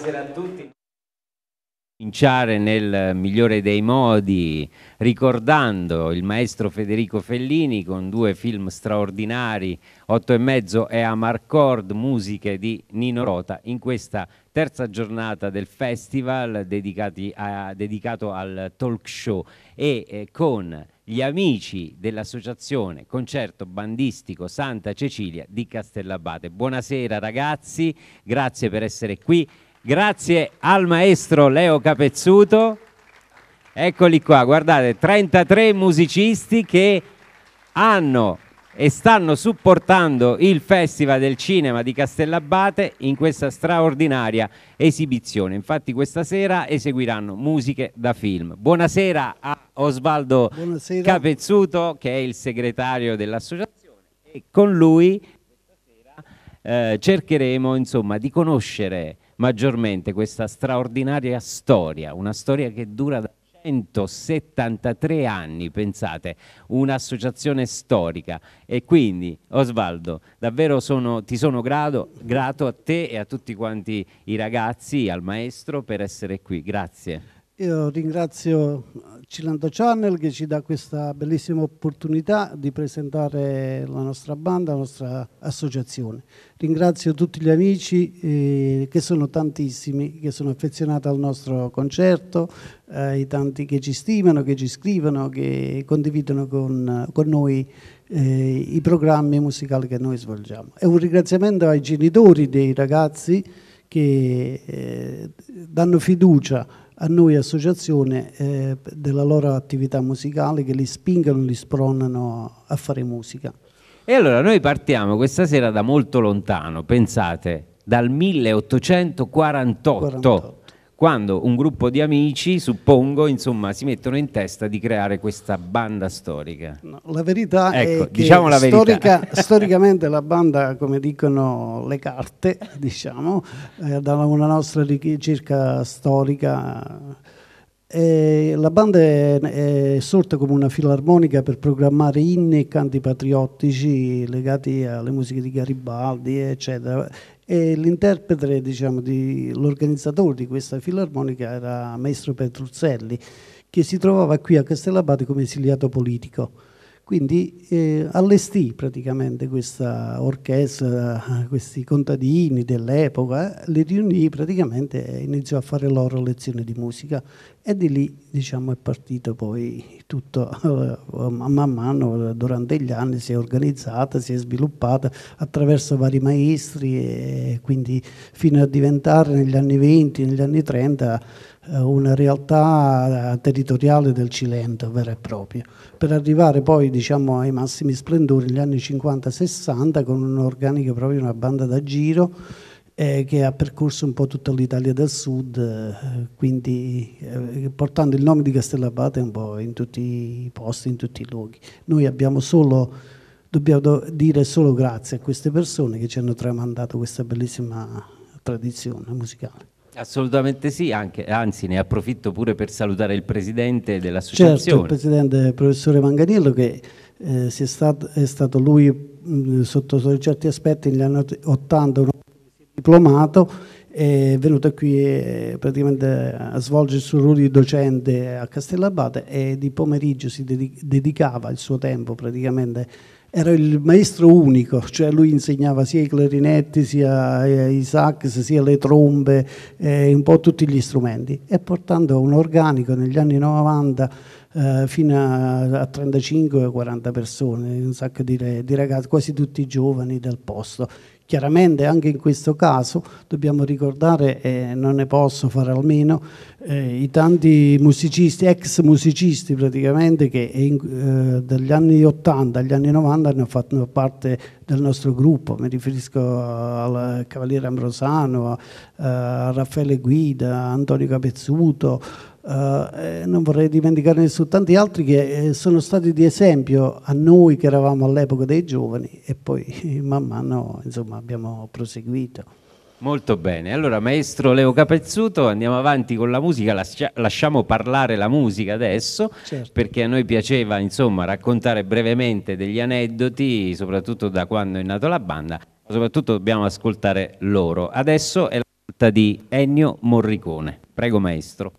Buonasera a tutti. Cominciare nel migliore dei modi ricordando il maestro Federico Fellini con due film straordinari, 8 e mezzo e Amarcord, musiche di Nino Rota, in questa terza giornata del festival dedicato al talk show e con gli amici dell'associazione Concerto Bandistico Santa Cecilia di Castellabate. Buonasera ragazzi, grazie per essere qui. Grazie al maestro Leo Capezzuto, eccoli qua, guardate, 33 musicisti che hanno e stanno supportando il Festival del Cinema di Castellabate in questa straordinaria esibizione. Infatti questa sera eseguiranno musiche da film. Buonasera a Osvaldo Capezzuto, che è il segretario dell'associazione, e con lui questa sera cercheremo insomma di conoscere maggiormente questa straordinaria storia, una storia che dura da 173 anni, pensate, un'associazione storica. E quindi Osvaldo, davvero ti sono grato a te e a tutti quanti i ragazzi, al maestro, per essere qui. Grazie. Io ringrazio Cilento Channel che ci dà questa bellissima opportunità di presentare la nostra banda, la nostra associazione. Ringrazio tutti gli amici che sono tantissimi, che sono affezionati al nostro concerto, i tanti che ci stimano, che ci scrivono, che condividono con noi i programmi musicali che noi svolgiamo. E un ringraziamento ai genitori dei ragazzi che danno fiducia a noi associazione della loro attività musicale, che li spingono, li spronano a fare musica. E allora noi partiamo questa sera da molto lontano, pensate, dal 1848. Quando un gruppo di amici, suppongo, insomma, si mettono in testa di creare questa banda storica. No, la verità ecco, è che diciamo la verità. Storicamente la banda, come dicono le carte, diciamo, da una nostra ricerca storica, la banda è sorta come una filarmonica per programmare inni e canti patriottici legati alle musiche di Garibaldi, eccetera. E l'interprete, diciamo, l'organizzatore di questa filarmonica era Maestro Petruzzelli, che si trovava qui a Castellabate come esiliato politico. Quindi allestì praticamente questa orchestra, questi contadini dell'epoca, li riunì praticamente e iniziò a fare loro lezioni di musica. E di lì, diciamo, è partito poi tutto, man mano, durante gli anni si è organizzata, si è sviluppata attraverso vari maestri, e quindi fino a diventare negli anni 20, negli anni 30, una realtà territoriale del Cilento vera e propria, per arrivare poi, diciamo, ai massimi splendori negli anni 50-60 con un'organica, proprio una banda da giro che ha percorso un po' tutta l'Italia del Sud, quindi portando il nome di Castellabate un po' in tutti i posti, in tutti i luoghi. Noi dobbiamo dire solo grazie a queste persone che ci hanno tramandato questa bellissima tradizione musicale. Assolutamente sì, anzi ne approfitto pure per salutare il presidente dell'associazione. Certo, il presidente professore Manganiello, che è stato lui sotto certi aspetti negli anni 80 diplomato, è venuto qui praticamente a svolgere il suo ruolo di docente a Castellabate, e di pomeriggio si dedicava il suo tempo praticamente. Era il maestro unico, cioè lui insegnava sia i clarinetti, sia i sax, sia le trombe, un po' tutti gli strumenti, e portando un organico negli anni 90 fino a 35-40 persone, un sacco di ragazzi, quasi tutti giovani del posto. Chiaramente anche in questo caso dobbiamo ricordare, e non ne posso fare almeno, i tanti musicisti, ex musicisti praticamente, che dagli anni 80 agli anni 90 hanno fatto parte del nostro gruppo. Mi riferisco al Cavaliere Ambrosano, a Raffaele Guida, a Antonio Capezzuto, non vorrei dimenticare nessuno, tanti altri che sono stati di esempio a noi che eravamo all'epoca dei giovani, e poi man mano, insomma, abbiamo proseguito. Molto bene, allora maestro Leo Capezzuto, andiamo avanti con la musica, lasciamo parlare la musica adesso, certo, perché a noi piaceva, insomma, raccontare brevemente degli aneddoti, soprattutto da quando è nata la banda, soprattutto dobbiamo ascoltare loro. Adesso è la di Ennio Morricone. Prego maestro.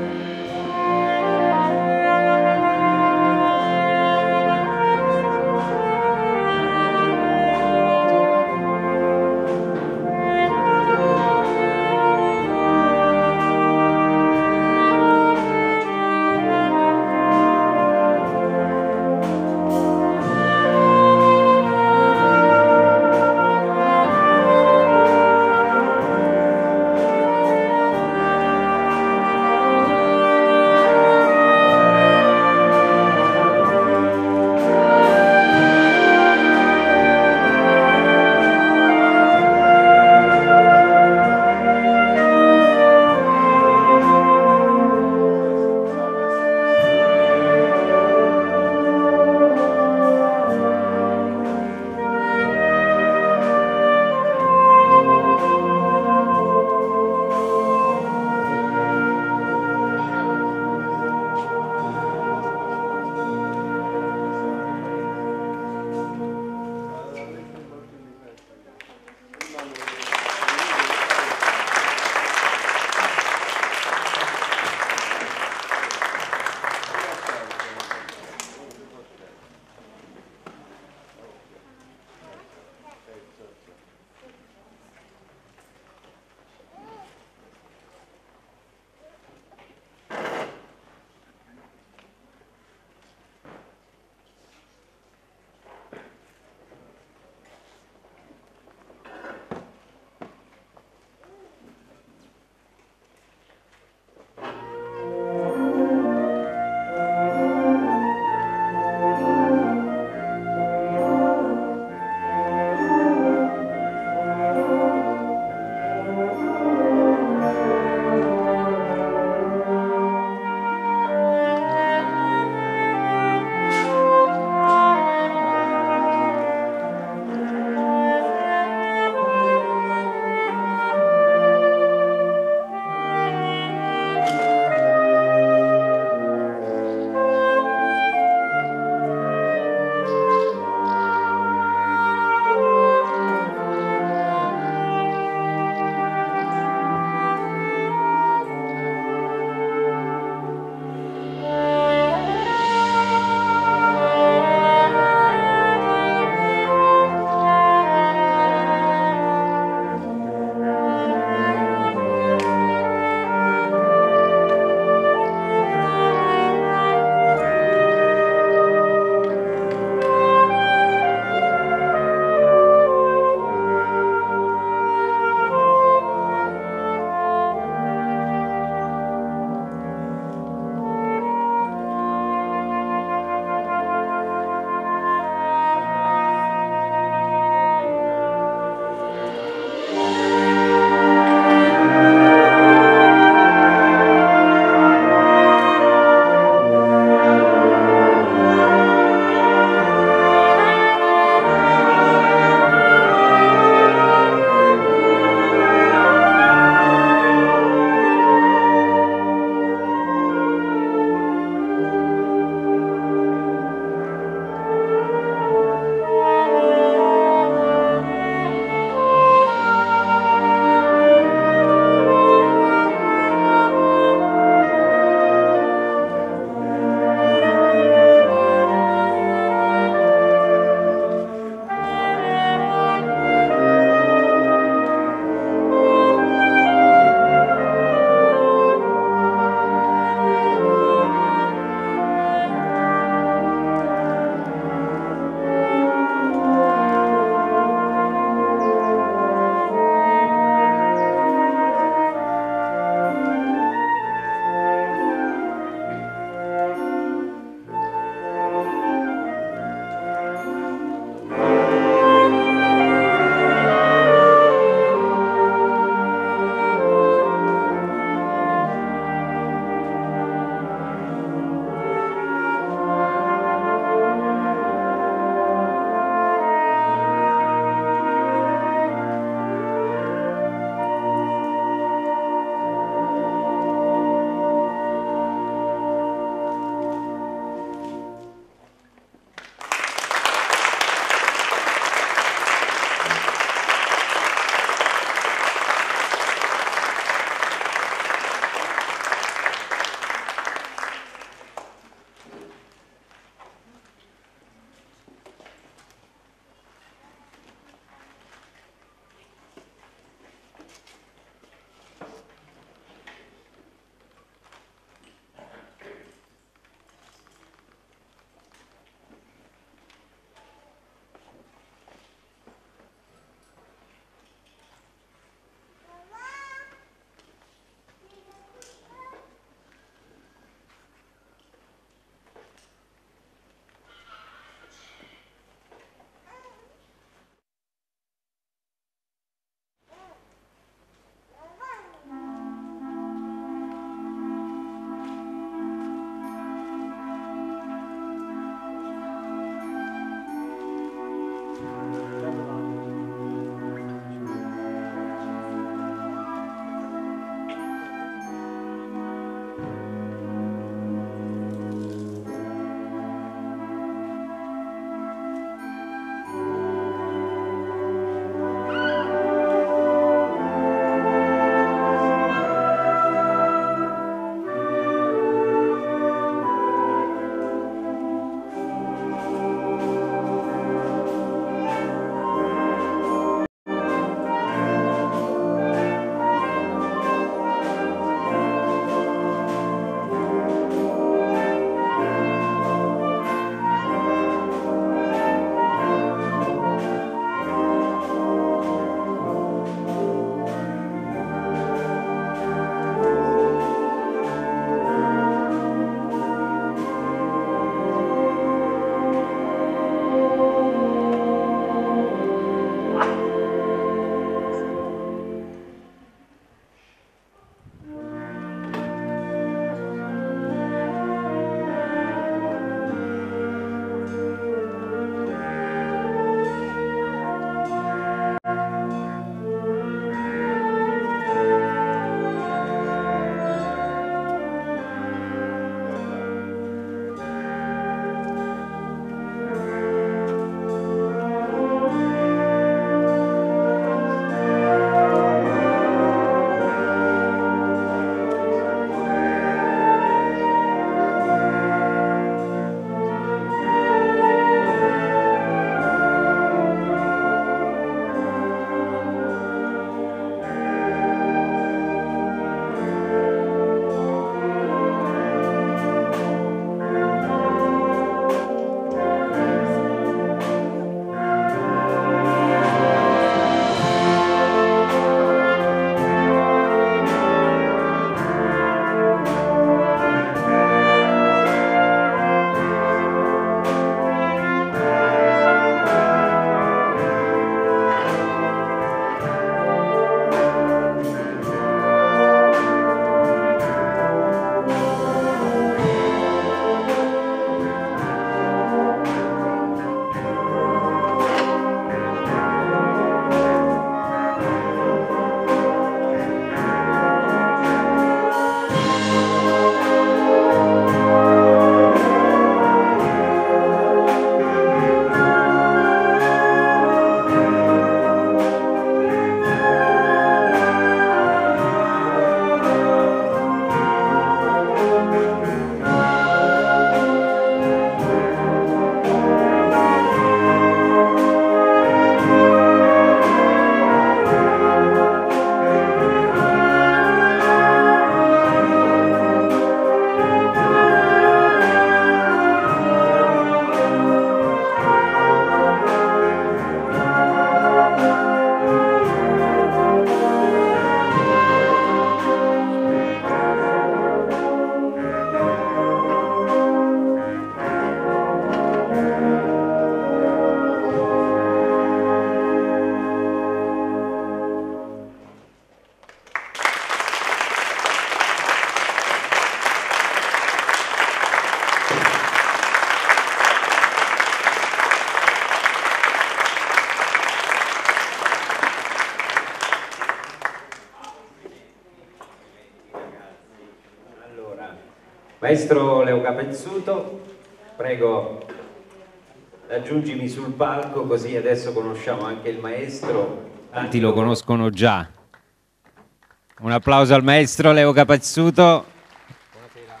Maestro Leo Capezzuto, prego, raggiungimi sul palco, così adesso conosciamo anche il maestro. Tanti lo conoscono già. Un applauso al maestro Leo Capezzuto. Buonasera.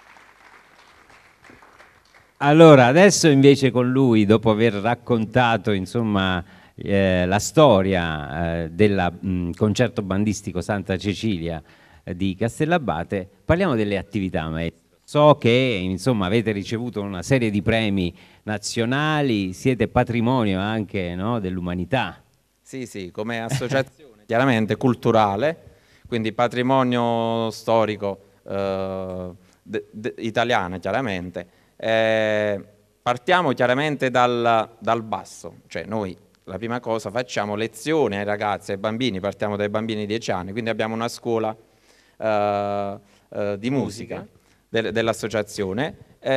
Allora, adesso invece con lui, dopo aver raccontato insomma la storia del concerto bandistico Santa Cecilia di Castellabate, parliamo delle attività, maestro. So che insomma avete ricevuto una serie di premi nazionali, siete patrimonio anche, no, dell'umanità. Sì, sì, come associazione chiaramente culturale, quindi patrimonio storico italiano chiaramente. Partiamo chiaramente dal basso, cioè noi la prima cosa facciamo lezioni ai ragazzi, ai bambini, partiamo dai bambini di 10 anni, quindi abbiamo una scuola di musica dell'associazione,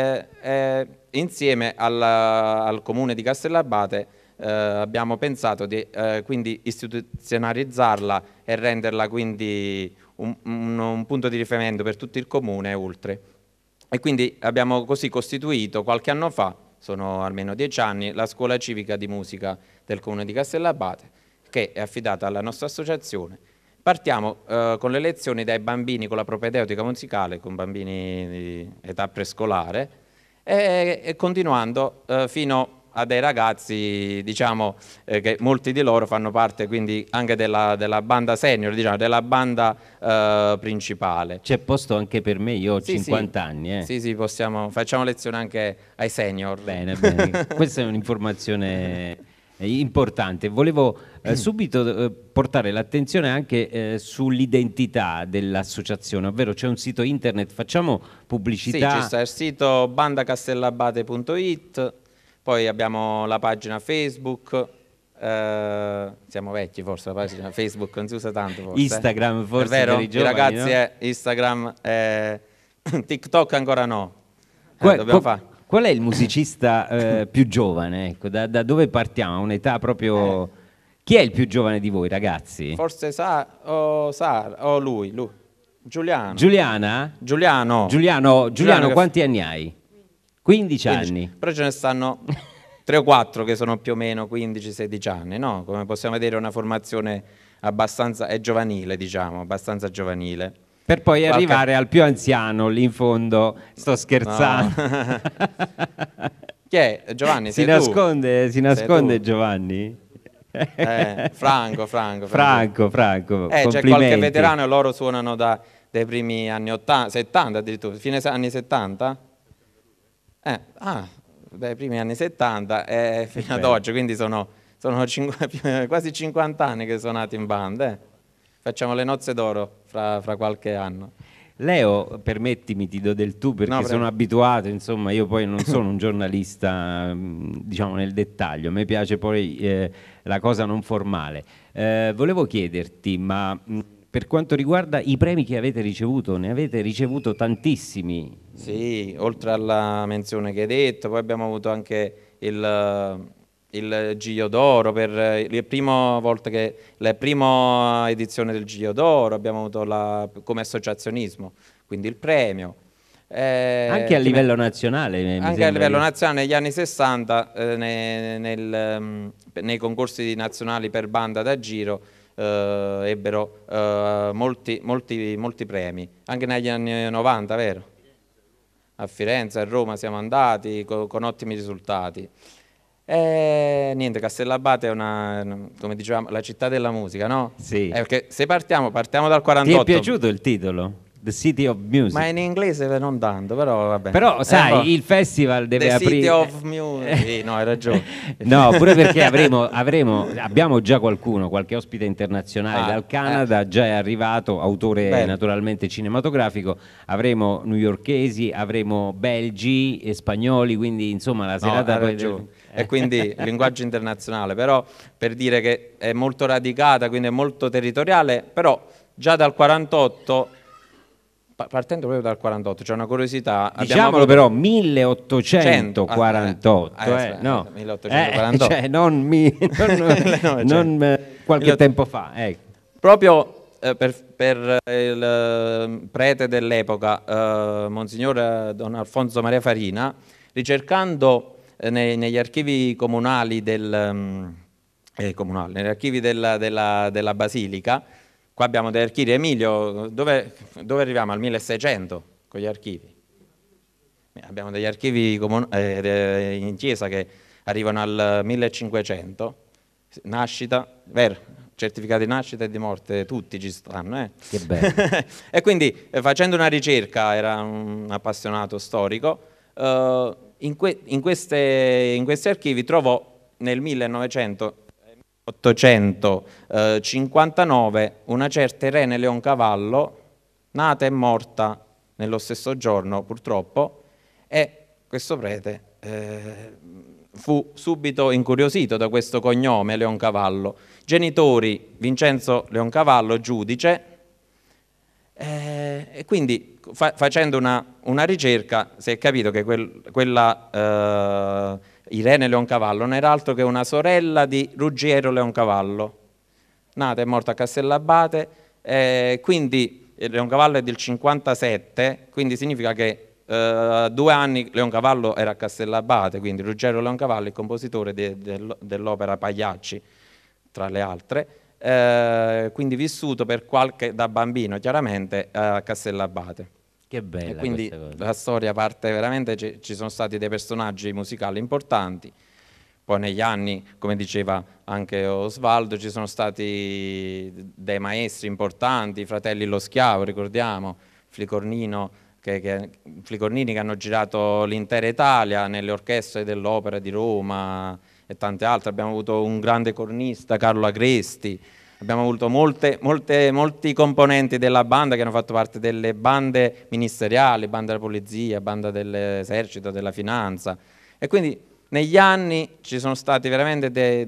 insieme al comune di Castellabate abbiamo pensato di quindi istituzionalizzarla e renderla quindi un punto di riferimento per tutto il comune e oltre. E quindi abbiamo così costituito qualche anno fa, sono almeno 10 anni, la scuola civica di musica del comune di Castellabate, che è affidata alla nostra associazione. Partiamo con le lezioni dai bambini con la propedeutica musicale, con bambini di età prescolare, e continuando fino a dei ragazzi, diciamo, che molti di loro fanno parte quindi anche della banda senior, diciamo, della banda principale. C'è posto anche per me, io ho 50 anni. Sì, sì, facciamo lezione anche ai senior. Bene, bene. Questa è un'informazione importante. Volevo subito portare l'attenzione anche sull'identità dell'associazione, ovvero c'è un sito internet, facciamo pubblicità. Sì, ci sta il sito bandacastellabate.it, poi abbiamo la pagina Facebook, siamo vecchi forse, la pagina Facebook non si usa tanto forse. Instagram forse, è vero? per i giovani, ragazzi, no? Instagram, TikTok ancora no, dobbiamo fare. Qual è il musicista più giovane? Ecco, da dove partiamo? Un'età proprio... Chi è il più giovane di voi, ragazzi? Forse lui. Giuliano. Giuliana? Giuliano, quanti anni hai? 15 anni. Però ce ne stanno 3 o 4 che sono più o meno 15-16 anni, no? Come possiamo vedere è una formazione abbastanza, è giovanile, diciamo, abbastanza giovanile. Per poi arrivare al più anziano, lì in fondo, sto scherzando. No. Chi è? Giovanni, si nasconde Giovanni? Franco. Complimenti. C'è qualche veterano, loro suonano dai primi anni 80, 70 addirittura, fine anni 70? Dai primi anni 70 fino ad oggi, quindi sono quasi 50 anni che sono nati in band. Facciamo le nozze d'oro fra qualche anno. Leo, permettimi, ti do del tu perché sono abituato, insomma, io poi non sono un giornalista, diciamo, nel dettaglio, a me piace poi la cosa non formale. Volevo chiederti, ma per quanto riguarda i premi che avete ricevuto, ne avete ricevuto tantissimi? Sì, oltre alla menzione che hai detto, poi abbiamo avuto anche il Giglio d'Oro per la prima edizione del Giglio d'Oro, abbiamo avuto come associazionismo, quindi il premio. Anche a livello nazionale? Anche a livello nazionale, negli anni 60, nei concorsi nazionali per banda da giro, ebbero molti premi, anche negli anni 90, vero? A Firenze, a Roma siamo andati con ottimi risultati. Niente, Castellabate è come dicevamo, la città della musica, no? Sì. Perché se partiamo dal 48. Ti è piaciuto il titolo? The City of Music. Ma in inglese non tanto, però vabbè. Però sai, il festival deve aprire... The City of Music, sì, no, hai ragione. No, pure perché abbiamo già qualche ospite internazionale dal Canada, già è arrivato, autore naturalmente cinematografico, avremo newyorkesi, avremo belgi e spagnoli, quindi insomma la serata... E quindi linguaggio internazionale, però per dire che è molto radicata, quindi è molto territoriale, però già dal 48... Partendo proprio dal 48, c'è una curiosità. Diciamolo però, 1848, no. 1848. Cioè non qualche tempo fa. Proprio per il prete dell'epoca, Monsignor Don Alfonso Maria Farina, ricercando negli archivi comunali negli archivi della Basilica. Qua abbiamo degli archivi. Emilio, dove arriviamo? Al 1600 con gli archivi. Abbiamo degli archivi in chiesa che arrivano al 1500, nascita, vero, certificati di nascita e di morte, tutti ci stanno. Che bello. E quindi facendo una ricerca, era un appassionato storico, in questi archivi trovò nel 1859 una certa Irene Leoncavallo, nata e morta nello stesso giorno purtroppo, e questo prete fu subito incuriosito da questo cognome Leoncavallo. Genitori Vincenzo Leoncavallo, giudice, e quindi facendo una ricerca si è capito che quella Irene Leoncavallo non era altro che una sorella di Ruggiero Leoncavallo, nata e morta a Castellabate, quindi Leoncavallo è del 57, quindi significa che 2 anni Leoncavallo era a Castellabate, quindi Ruggero Leoncavallo, il compositore dell'opera Pagliacci, tra le altre, quindi vissuto da bambino chiaramente a Castellabate. Che bella. E quindi la storia parte veramente, ci sono stati dei personaggi musicali importanti, poi negli anni, come diceva anche Osvaldo, ci sono stati dei maestri importanti, i fratelli Lo Schiavo, ricordiamo, Flicornini che hanno girato l'intera Italia nelle orchestre dell'Opera di Roma e tante altre. Abbiamo avuto un grande cornista, Carlo Agresti, abbiamo avuto molti componenti della banda che hanno fatto parte delle bande ministeriali, banda della polizia, banda dell'esercito, della finanza, e quindi negli anni ci sono stati veramente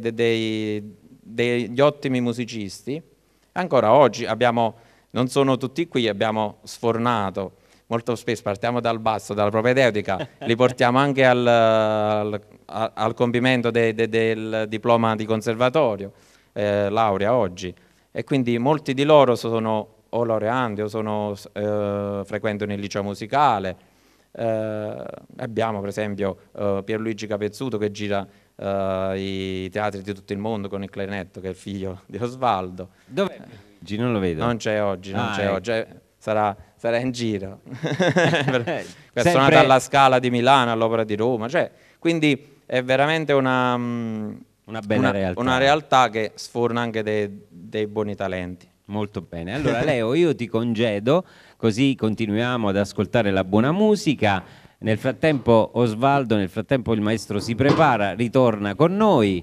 degli ottimi musicisti. Ancora oggi non sono tutti qui, abbiamo sfornato. Molto spesso partiamo dal basso, dalla propedeutica, li portiamo anche al compimento del diploma di conservatorio, laurea oggi, e quindi molti di loro sono o laureandi o frequentano il liceo musicale. Abbiamo per esempio Pierluigi Capezzuto che gira i teatri di tutto il mondo con il clarinetto, che è il figlio di Osvaldo. Dov'è? Non lo vedo. Non c'è oggi, oggi. Sarà in giro. È Sempre... suonata alla Scala di Milano, all'Opera di Roma, quindi è veramente una bella realtà. Una realtà che sforna anche dei buoni talenti. Molto bene. Allora Leo, io ti congedo, così continuiamo ad ascoltare la buona musica. Nel frattempo Osvaldo, il maestro si prepara, ritorna con noi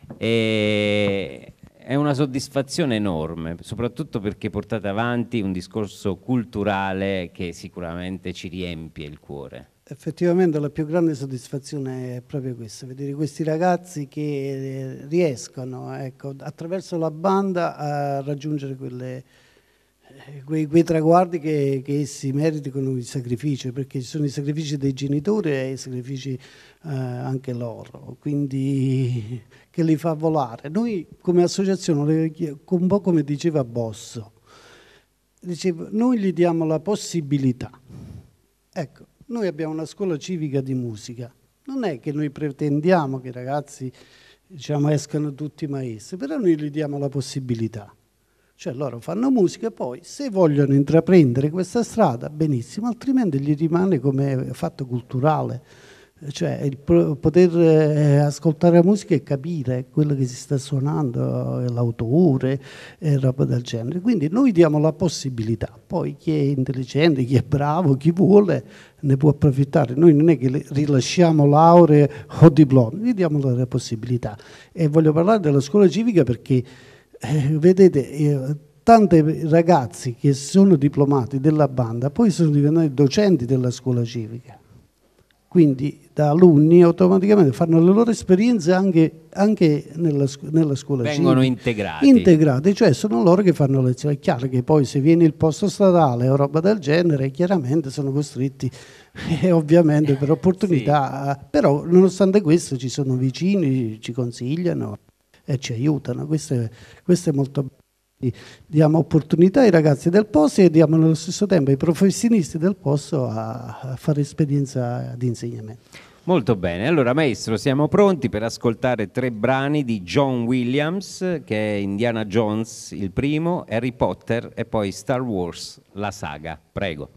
e è una soddisfazione enorme, soprattutto perché portate avanti un discorso culturale che sicuramente ci riempie il cuore. Effettivamente la più grande soddisfazione è proprio questa, vedere questi ragazzi che riescono, ecco, attraverso la banda a raggiungere quei traguardi che essi meritano il sacrificio, perché ci sono i sacrifici dei genitori e i sacrifici anche loro, quindi che li fa volare. Noi come associazione, un po' come diceva Bosso, noi gli diamo la possibilità, ecco. Noi abbiamo una scuola civica di musica, non è che noi pretendiamo che i ragazzi escano tutti maestri, però noi gli diamo la possibilità. Cioè loro fanno musica, poi se vogliono intraprendere questa strada, benissimo, altrimenti gli rimane come fatto culturale. Cioè il poter ascoltare la musica e capire quello che si sta suonando, l'autore e roba del genere. Quindi noi diamo la possibilità, poi chi è intelligente, chi è bravo, chi vuole ne può approfittare. Noi non è che rilasciamo lauree o diplomi, gli diamo la possibilità. E voglio parlare della scuola civica perché vedete tanti ragazzi che sono diplomati della banda poi sono diventati docenti della scuola civica. Quindi da alunni automaticamente fanno le loro esperienze anche nella scuola civica. Vengono integrati. Integrati, cioè sono loro che fanno lezioni. È chiaro che poi se viene il posto statale o roba del genere, chiaramente sono costretti, ovviamente per opportunità, sì. Però nonostante questo ci sono vicini, ci consigliano e ci aiutano. Questo è molto bello. Diamo opportunità ai ragazzi del posto e diamo nello stesso tempo ai professionisti del posto a fare esperienza di insegnamento. Molto bene, allora maestro, siamo pronti per ascoltare 3 brani di John Williams, che è Indiana Jones il primo, Harry Potter e poi Star Wars, la saga. Prego.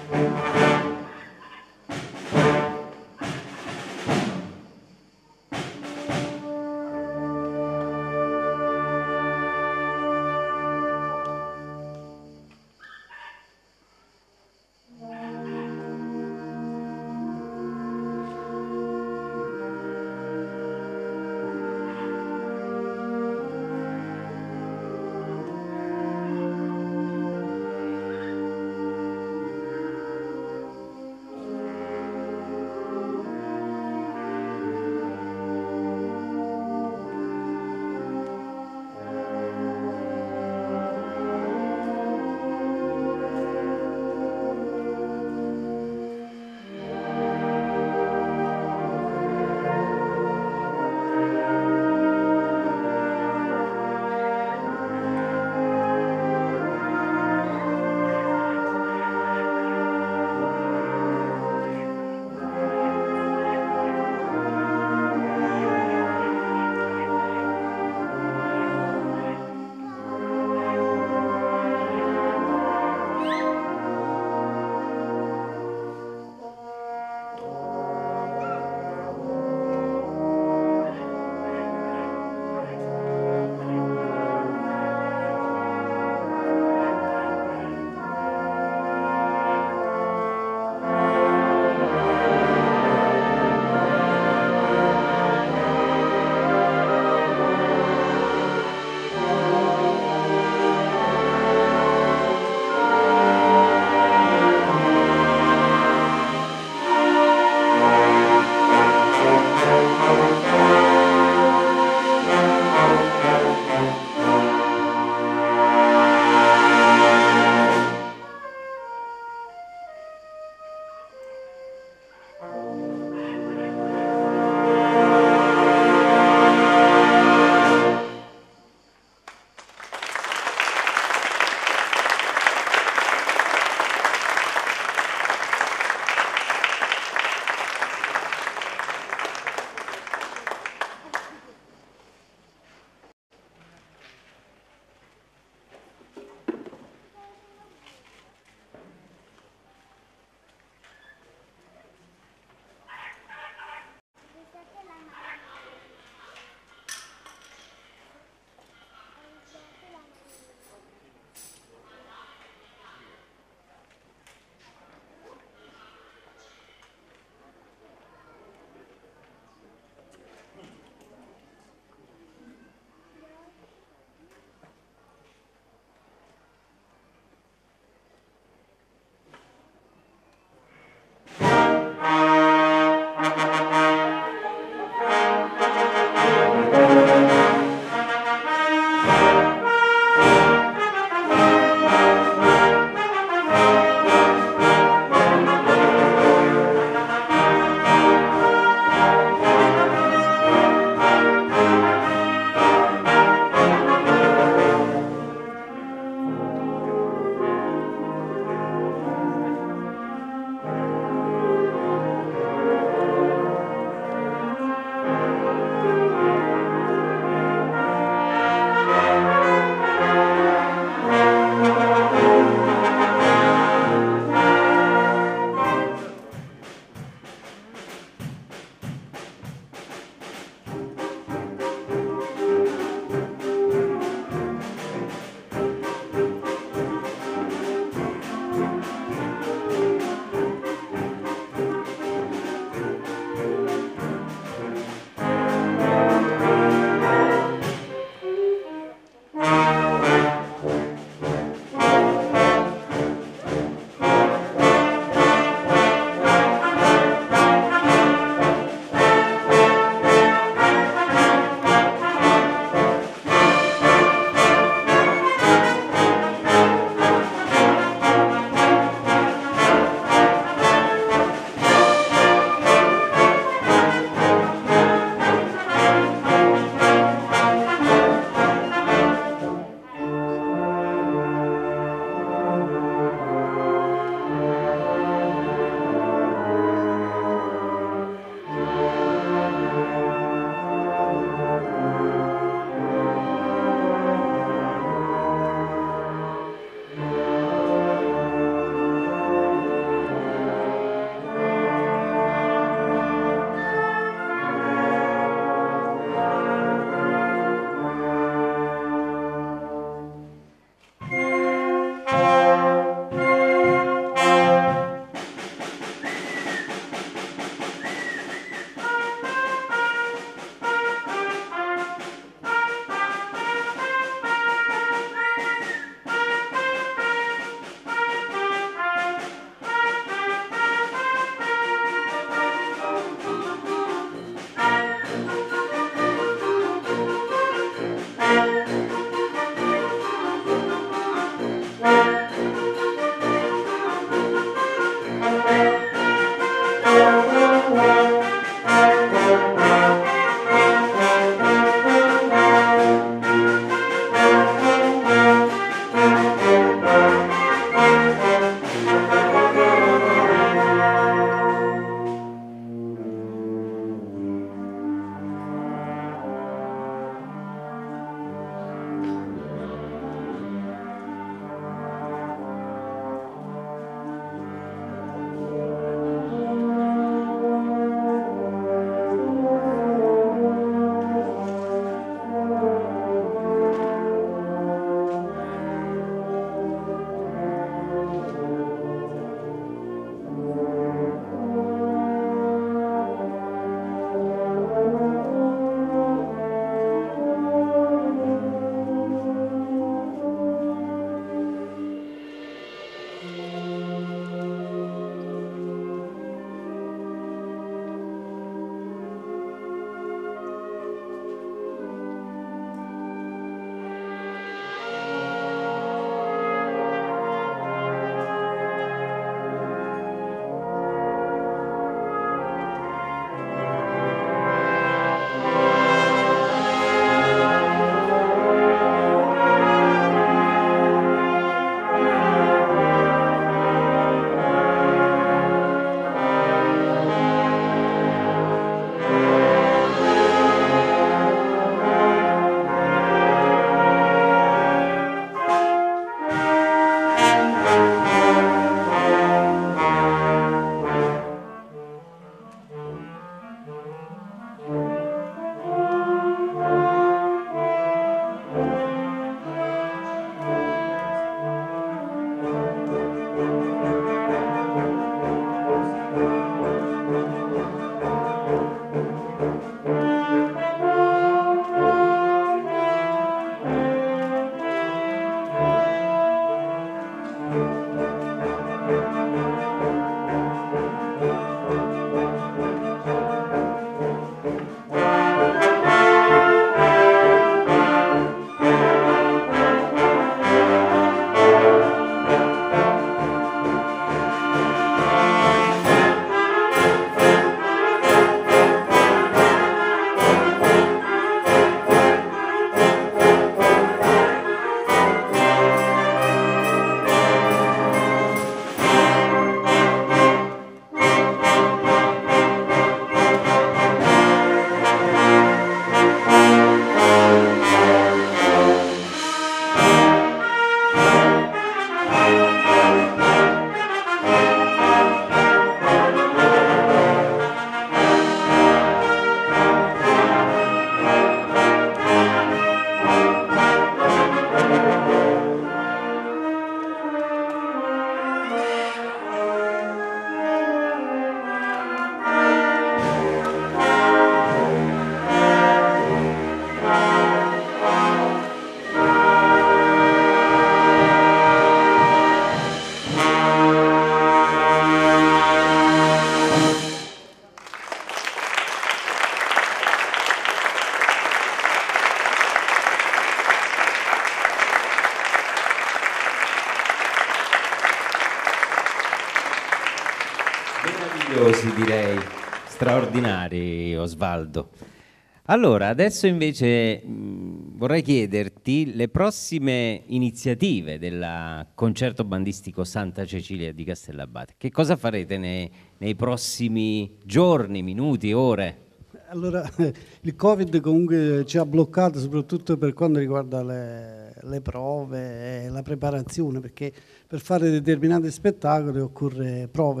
meravigliosi, direi, straordinari, Osvaldo. Allora, adesso invece vorrei chiederti le prossime iniziative del concerto bandistico Santa Cecilia di Castellabate. Che cosa farete nei prossimi giorni, minuti, ore? Allora, il Covid comunque ci ha bloccato soprattutto per quanto riguarda le prove e la preparazione, perché per fare determinati spettacoli occorre prove.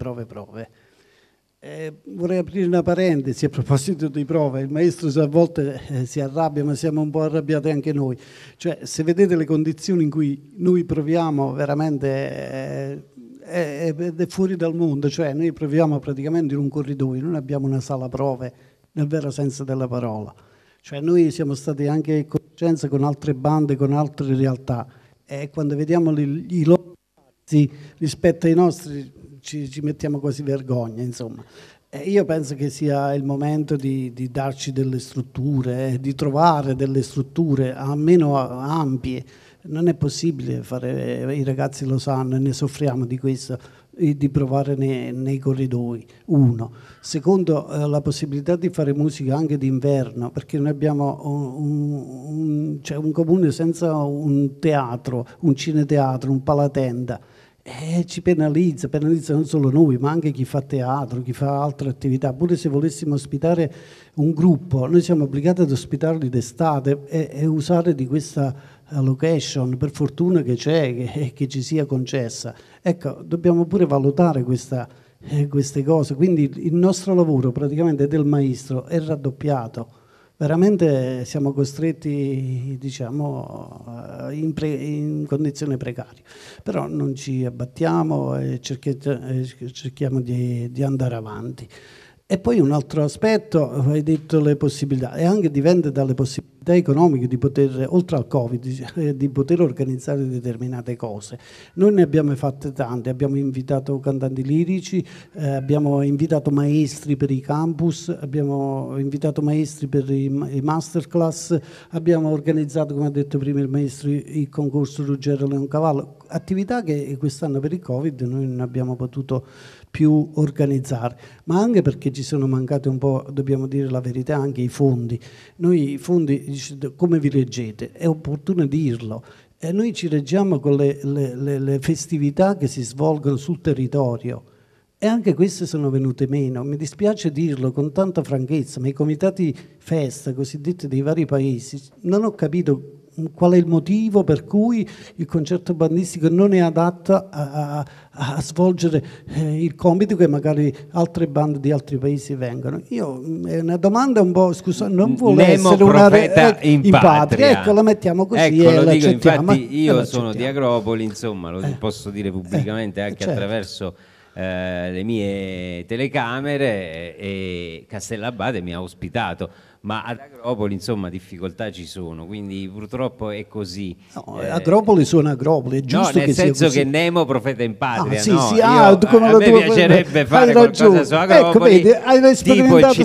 Vorrei aprire una parentesi a proposito di prove. Il maestro a volte si arrabbia, ma siamo un po' arrabbiati anche noi. Cioè, se vedete le condizioni in cui noi proviamo, veramente è fuori dal mondo. Cioè, noi proviamo praticamente in un corridoio, non abbiamo una sala prove nel vero senso della parola. Cioè, noi siamo stati anche in conoscenza con altre bande, con altre realtà, e quando vediamo i loro rispetto ai nostri ci mettiamo quasi vergogna, insomma. Io penso che sia il momento di darci delle strutture, di trovare delle strutture almeno ampie. Non è possibile fare, i ragazzi lo sanno e ne soffriamo di questo, di provare nei corridoi, uno. Secondo, la possibilità di fare musica anche d'inverno, perché noi abbiamo un comune senza un teatro, un cineteatro, un palatenda. Ci penalizza non solo noi, ma anche chi fa teatro, chi fa altre attività. Pure se volessimo ospitare un gruppo, noi siamo obbligati ad ospitarli d'estate e usare di questa location, per fortuna che c'è, che ci sia concessa. Ecco, dobbiamo pure valutare queste cose. Quindi il nostro lavoro praticamente del maestro è raddoppiato. Veramente siamo costretti, diciamo, in condizioni precarie, però non ci abbattiamo e cerchiamo di andare avanti. E poi un altro aspetto, hai detto le possibilità, e anche dipende dalle possibilità economiche di poter, oltre al Covid, di poter organizzare determinate cose. Noi ne abbiamo fatte tante, abbiamo invitato cantanti lirici, abbiamo invitato maestri per i campus, abbiamo invitato maestri per i masterclass, abbiamo organizzato, come ha detto prima il maestro, il concorso Ruggero Leoncavallo, attività che quest'anno per il Covid noi non abbiamo potuto più organizzare, ma anche perché ci sono mancati un po', dobbiamo dire la verità, anche i fondi. Noi i fondi, come vi reggete? È opportuno dirlo. E noi ci reggiamo con le festività che si svolgono sul territorio. E anche queste sono venute meno. Mi dispiace dirlo con tanta franchezza, ma i comitati festa, cosiddetti dei vari paesi, non ho capito qual è il motivo per cui il concerto bandistico non è adatto a svolgere il compito che magari altre bande di altri paesi vengono. È una domanda un po', scusa, non vuole essere una in patria. Ecco, la mettiamo così, ecco, e lo dico, l'accettiamo. Infatti io sono di Agropoli, insomma, lo posso dire pubblicamente anche certo. attraverso le mie telecamere, e Castellabate mi ha ospitato, ma ad Agropoli insomma difficoltà ci sono, quindi purtroppo è così. No, Agropoli suona Agropoli, è giusto nel che sia senso così. che Nemo profeta in patria, sì, no? sì, a me piacerebbe fare qualcosa su Agropoli, tipo il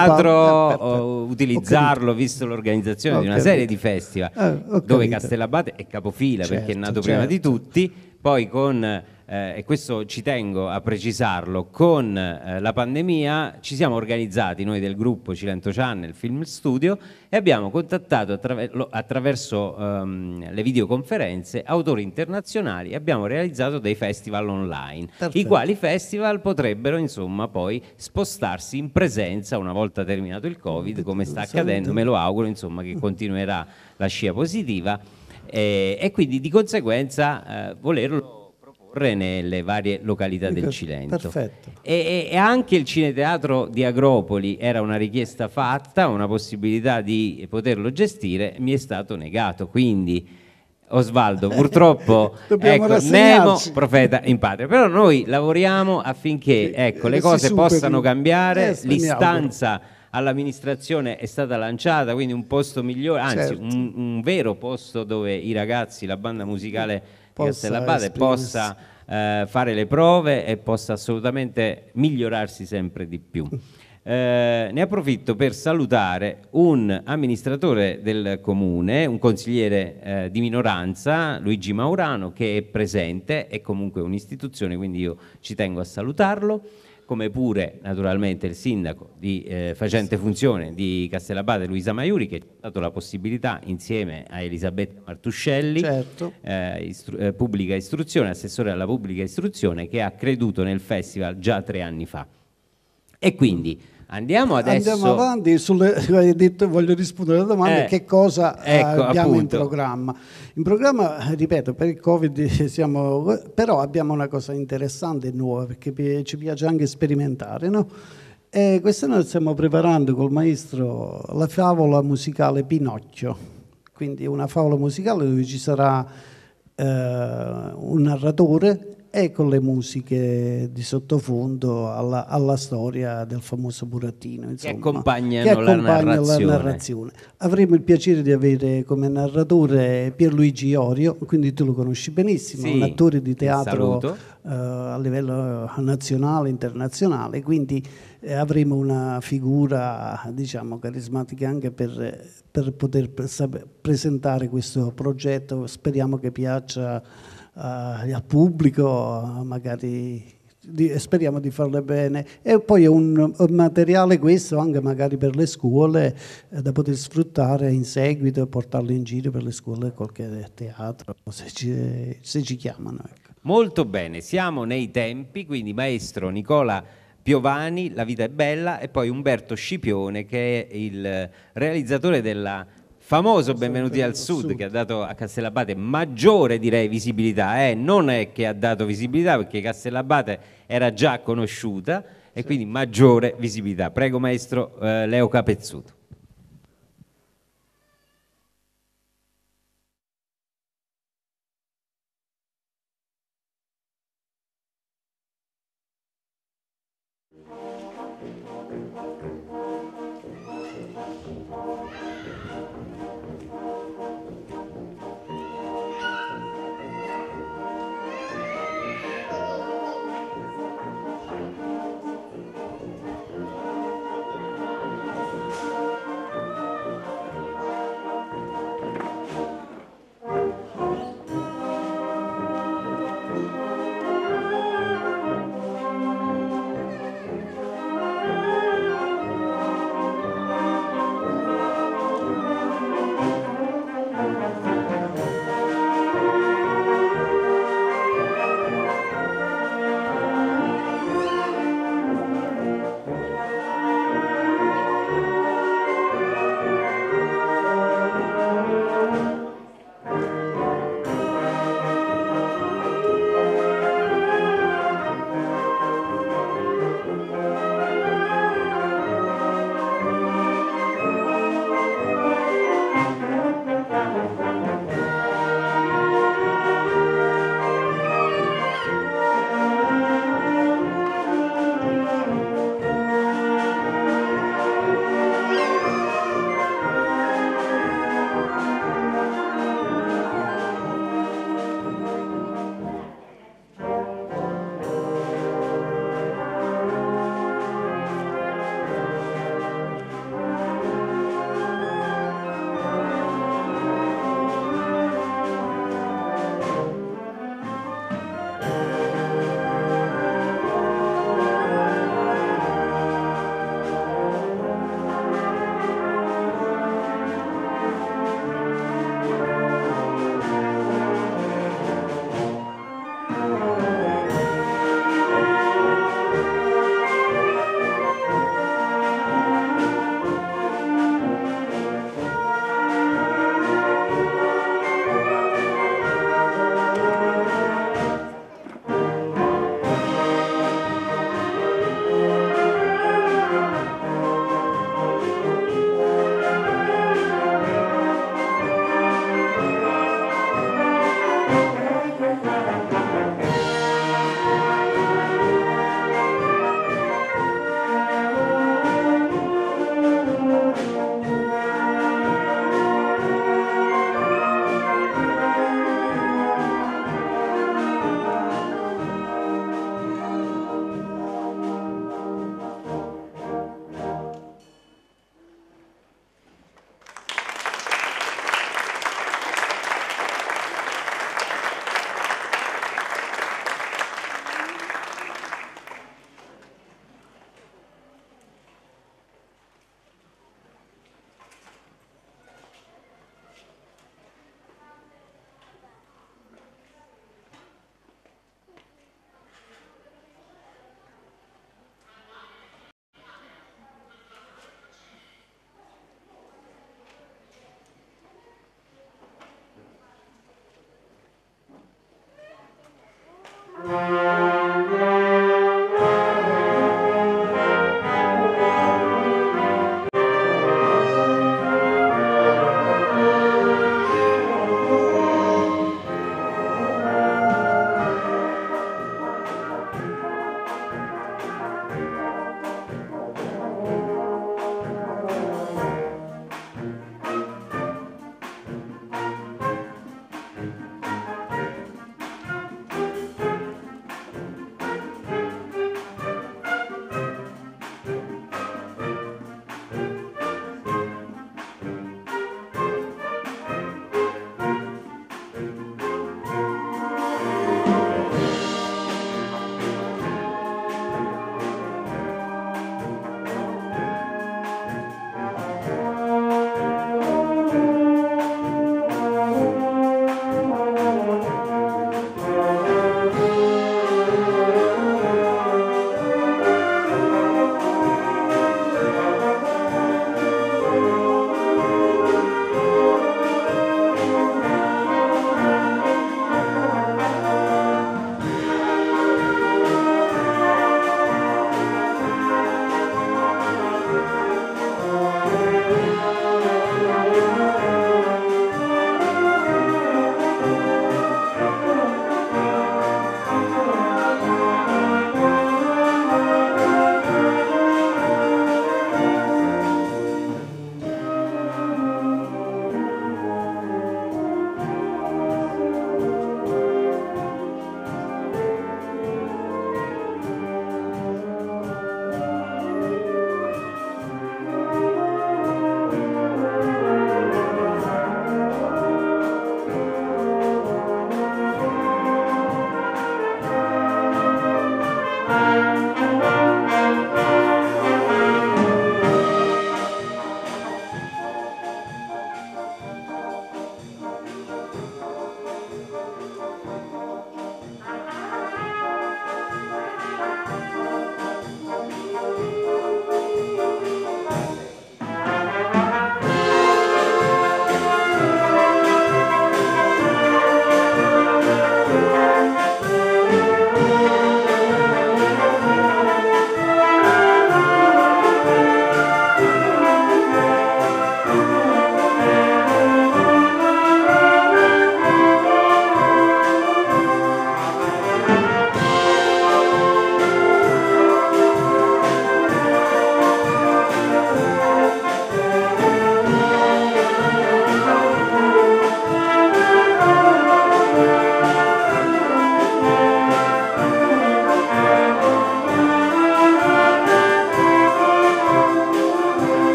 cineteatro, utilizzarlo, visto l'organizzazione di una serie di festival dove Castellabate è capofila, perché è nato prima di tutti, poi con e questo ci tengo a precisarlo, con la pandemia ci siamo organizzati noi del gruppo Cilento Channel Film Studio e abbiamo contattato attraverso le videoconferenze autori internazionali e abbiamo realizzato dei festival online. Perfetto. I quali festival potrebbero insomma poi spostarsi in presenza una volta terminato il Covid, come sta accadendo, me lo auguro insomma che continuerà la scia positiva, e quindi di conseguenza volerlo nelle varie località del Cilento. Perfetto. E anche il cineteatro di Agropoli era una richiesta fatta, una possibilità di poterlo gestire, mi è stato negato, quindi Osvaldo purtroppo ecco, Nemo profeta in patria, però noi lavoriamo affinché le cose possano cambiare, l'istanza all'amministrazione è stata lanciata, quindi un posto migliore, anzi un vero posto dove i ragazzi, la banda musicale di Castellabate possa fare le prove e possa assolutamente migliorarsi sempre di più. Ne approfitto per salutare un amministratore del comune, un consigliere di minoranza, Luigi Maurano, che è presente, è comunque un'istituzione, quindi io ci tengo a salutarlo. come pure naturalmente il sindaco facente funzione di Castellabate, Luisa Maiuri, che ha dato la possibilità insieme a Elisabetta Martuscelli, certo. pubblica istruzione, assessore alla pubblica istruzione, che ha creduto nel festival già 3 anni fa. E quindi andiamo avanti hai detto, voglio rispondere alla domanda, che cosa abbiamo appunto in programma. In programma, ripeto, per il Covid però abbiamo una cosa interessante e nuova, perché ci piace anche sperimentare, no? E quest'anno stiamo preparando col maestro la favola musicale Pinocchio, quindi una favola musicale dove ci sarà un narratore e con le musiche di sottofondo alla storia del famoso burattino, insomma, che accompagnano la narrazione. Avremo il piacere di avere come narratore Pierluigi Iorio, quindi tu lo conosci benissimo, sì, un attore di teatro a livello nazionale, internazionale, quindi avremo una figura, diciamo, carismatica anche per poter presentare questo progetto. Speriamo che piaccia al pubblico, magari speriamo di farle bene, e poi è un materiale questo anche magari per le scuole da poter sfruttare in seguito e portarlo in giro per le scuole, qualche teatro, se ci chiamano, ecco. Molto bene, siamo nei tempi, quindi maestro Nicola Piovani, La vita è bella, e poi Umberto Scipione, che è il realizzatore della famoso Benvenuti al Sud, che ha dato a Castellabate maggiore, direi, visibilità. Non è che ha dato visibilità, perché Castellabate era già conosciuta, e quindi maggiore visibilità. Prego maestro Leo Capezzuto.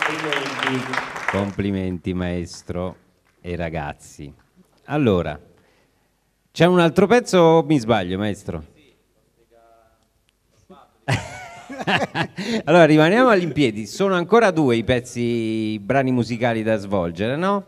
Complimenti maestro e ragazzi. Allora, c'è un altro pezzo o mi sbaglio maestro? Allora rimaniamo all'impiedi, sono ancora due i brani musicali da svolgere, no?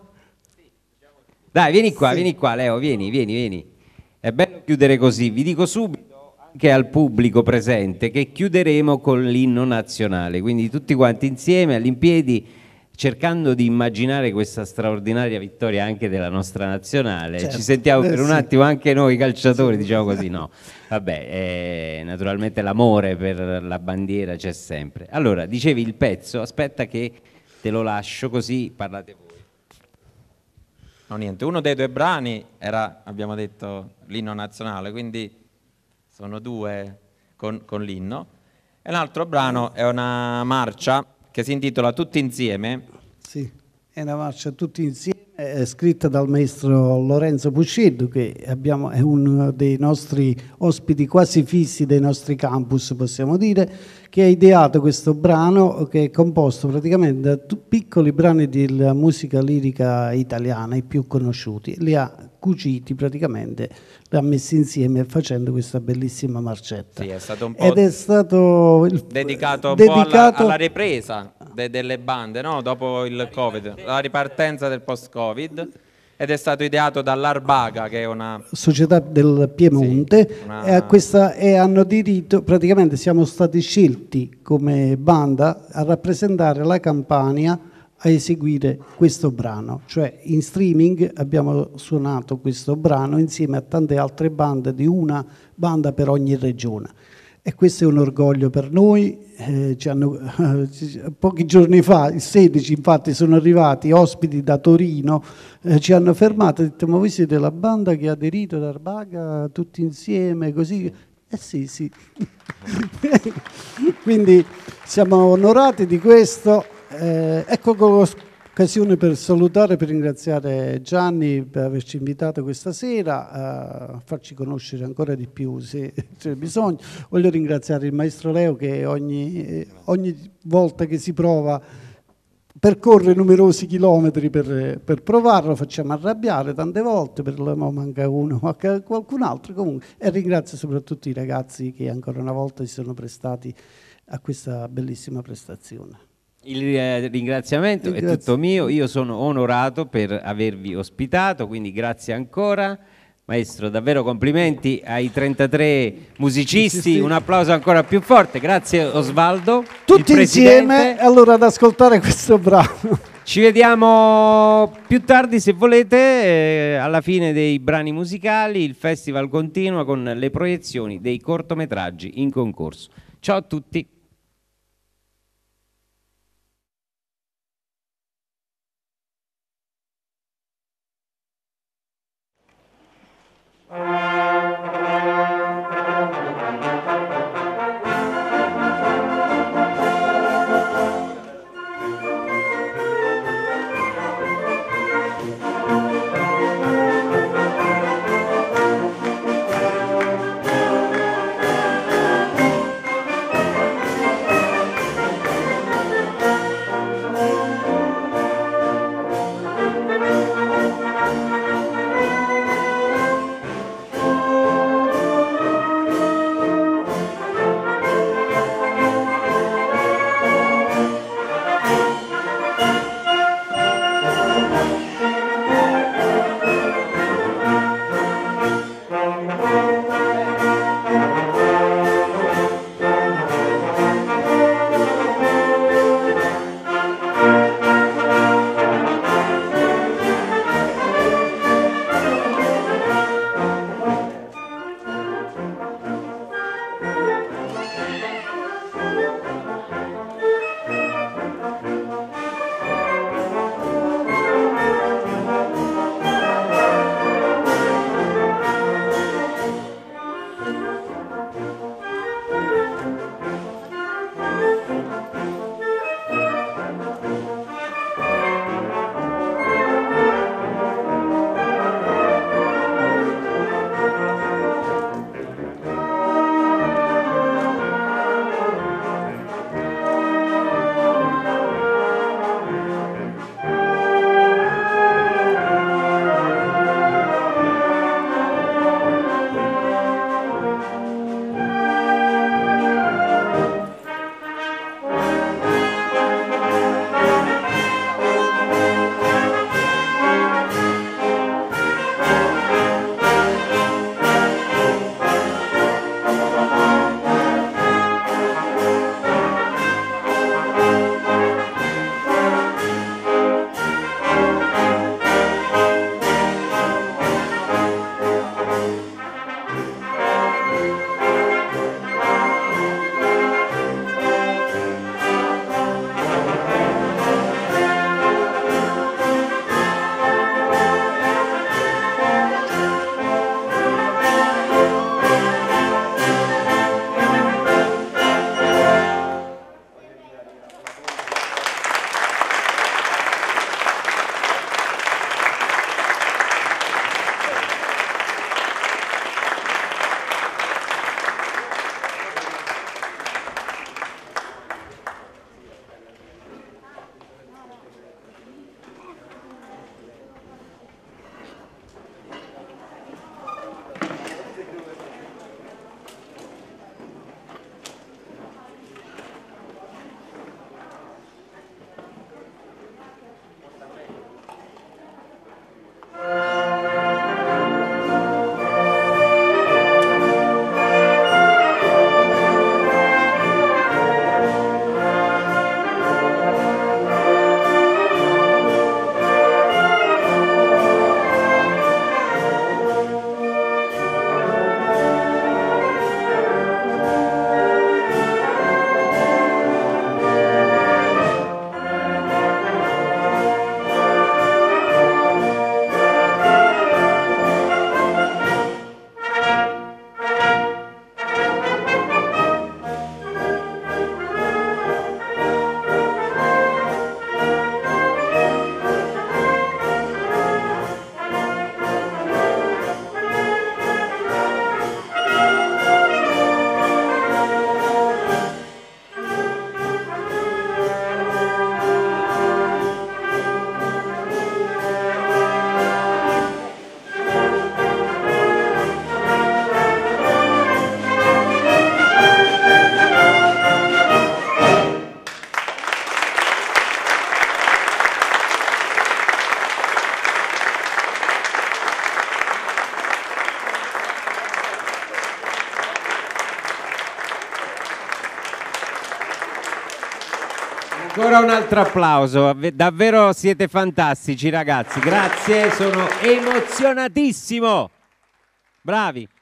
Dai, vieni qua Leo, vieni. È bello chiudere così, vi dico subito anche al pubblico presente che chiuderemo con l'inno nazionale, quindi tutti quanti insieme all'impiedi cercando di immaginare questa straordinaria vittoria anche della nostra nazionale. Certo, ci sentiamo per un attimo anche noi calciatori, sì, diciamo così, no? Vabbè, naturalmente l'amore per la bandiera c'è sempre. Allora, dicevi il pezzo, aspetta che te lo lascio così parlate voi. No, niente, uno dei due brani era, abbiamo detto, l'inno nazionale, quindi sono due con l'inno. E l'altro brano è una marcia che si intitola Tutti insieme. Sì, è una marcia tutti insieme, è scritta dal maestro Lorenzo Pusceddu, che è uno dei nostri ospiti quasi fissi dei nostri campus, possiamo dire, che ha ideato questo brano che è composto praticamente da piccoli brani della musica lirica italiana, i più conosciuti. Li ha cuciti praticamente, li ha messi insieme facendo questa bellissima marcetta. Sì, è stato un po' ed è stato dedicato un po' alla ripresa delle bande, no? Dopo il Covid, la ripartenza del post-Covid, ed è stato ideato dall'Arbaga, che è una società del Piemonte, sì, e hanno diritto, praticamente siamo stati scelti come banda a rappresentare la Campania a eseguire questo brano, cioè in streaming abbiamo suonato questo brano insieme a tante altre bande, di una banda per ogni regione, e questo è un orgoglio per noi. Pochi giorni fa, il 16 infatti, sono arrivati ospiti da Torino, ci hanno fermato e hanno detto: ma voi siete la banda che ha aderito ad Arbaga tutti insieme così? Sì. Quindi siamo onorati di questo. Ecco l'occasione per salutare, per ringraziare Gianni per averci invitato questa sera, a farci conoscere ancora di più se c'è bisogno. Voglio ringraziare il maestro Leo, che ogni volta che si prova percorre numerosi chilometri per provarlo, facciamo arrabbiare tante volte, per manca uno, manca qualcun altro comunque, e ringrazio soprattutto i ragazzi che ancora una volta si sono prestati a questa bellissima prestazione. Il ringraziamento è tutto mio, io sono onorato per avervi ospitato, quindi grazie ancora. Maestro, davvero complimenti ai 33 musicisti, sì. Un applauso ancora più forte, grazie Osvaldo. Tutti insieme, allora, ad ascoltare questo brano. Ci vediamo più tardi se volete, alla fine dei brani musicali. Il festival continua con le proiezioni dei cortometraggi in concorso. Ciao a tutti. ancora un altro applauso, davvero siete fantastici ragazzi, grazie, sono emozionatissimo, bravi.